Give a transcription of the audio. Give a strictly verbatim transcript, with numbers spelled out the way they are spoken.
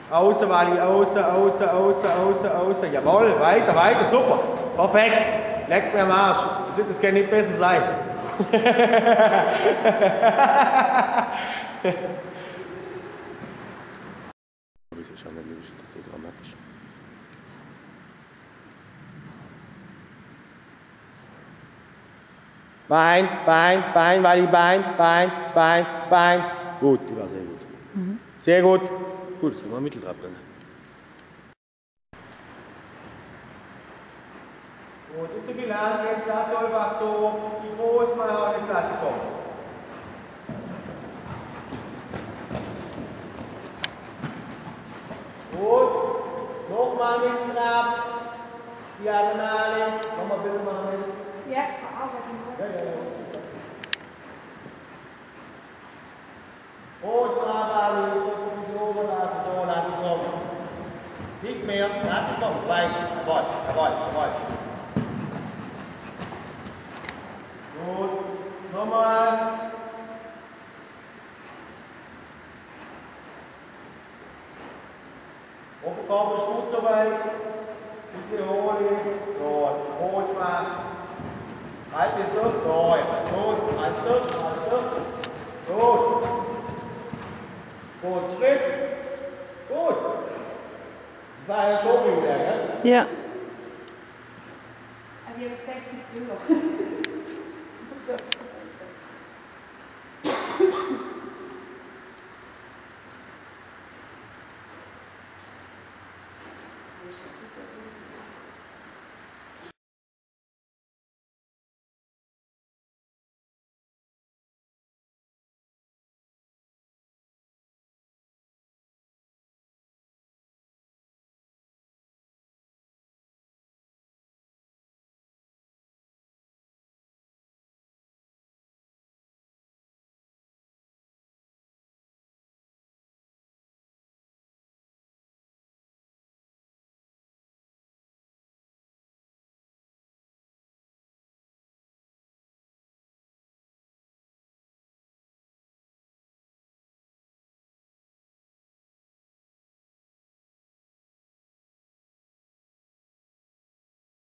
Außen, Wally, außen, außen, außen, außen, außen. Jawohl, weiter, weiter, super. Perfekt. Leck mir am Arsch. Das kann nicht besser sein. Das ist schon nicht dramatisch. Bein, Bein, Bein, Wally, Bein, Bein, Bein, Bein. Gut, die war sehr gut. Mhm. Sehr gut. Gut, jetzt können wir Mitteltrab rennen. Gut, nicht zu viel Hand, jetzt lass einfach so die groß machen und jetzt lass sie kommen. Gut, nochmal Mitteltrab. Diagonale. Nochmal bitte machen. Ja, verarbeiten. Ja, ja, ja. Groß machen, die oben lassen, so lassen kommen. Nicht mehr, lassen kommen, gleich. Jawohl, jawohl, jawohl. Gut, nochmal. Oberkörper ist gut soweit. Ich wiederhole jetzt. So, groß machen. Halt bis durch. So, gut, alles durch, alles durch. Gut. Gut, Schritt. Gut. Das war ja schon wieder, gell? Ja. Aber ihr habt gesagt, ich will noch.